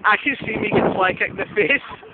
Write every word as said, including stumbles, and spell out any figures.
I can see me get fly kicked in the face.